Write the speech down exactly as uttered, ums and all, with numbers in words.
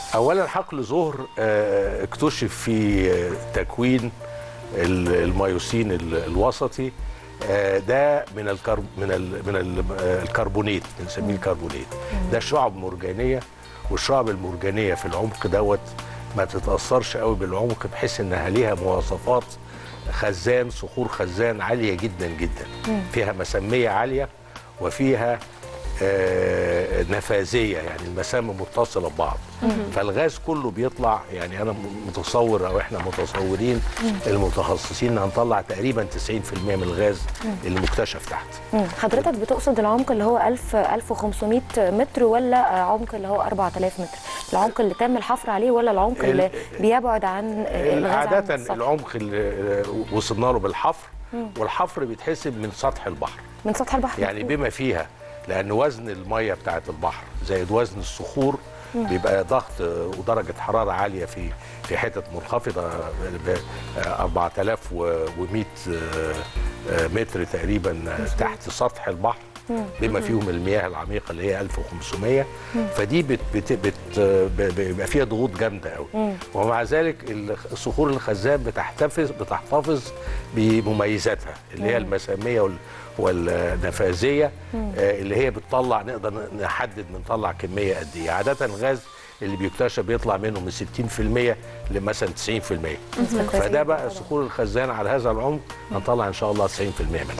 اولا حقل زهر اكتشف في تكوين الميوسين الوسطي، ده من الكرب من ال من الكربونات، بنسميه الكربونات. ده شعب مرجانيه، والشعب المرجانيه في العمق دوت ما تتاثرش قوي بالعمق، بحيث انها ليها مواصفات خزان، صخور خزان عاليه جدا جدا، فيها مساميه عاليه وفيها آه نفاذيه، يعني المسام متصله ببعض. فالغاز كله بيطلع، يعني انا متصور او احنا متصورين المتخصصين هنطلع تقريبا تسعين في المية من الغاز اللي مكتشف تحت. حضرتك بتقصد العمق اللي هو ألف ألف وخمسمائة متر، ولا عمق اللي هو أربعة آلاف متر؟ العمق اللي تم الحفر عليه، ولا العمق اللي بيبعد عن الغاز؟ عاده العمق اللي وصلنا له بالحفر، والحفر بيتحسب من سطح البحر. من سطح البحر يعني بما فيها، لأن وزن المية بتاعت البحر زائد وزن الصخور بيبقى ضغط ودرجة حرارة عالية في في حتت منخفضة ب أربعة آلاف ومائة متر تقريبا تحت سطح البحر، بما فيهم المياه العميقة اللي هي ألف وخمسمائة. فدي بت بت بت بيبقى فيها ضغوط جامدة قوي، ومع ذلك الصخور الخزان بتحتفظ بتحتفظ بمميزاتها اللي هي المسامية والنفاذيه، اللي هي بتطلع، نقدر نحدد بنطلع كميه قد ايه. عاده الغاز اللي بيكتشف بيطلع منه من ستين في المية لمثلا تسعين في المية. فده بقى صخور الخزان على هذا العمق هنطلع ان شاء الله تسعين في المية منه.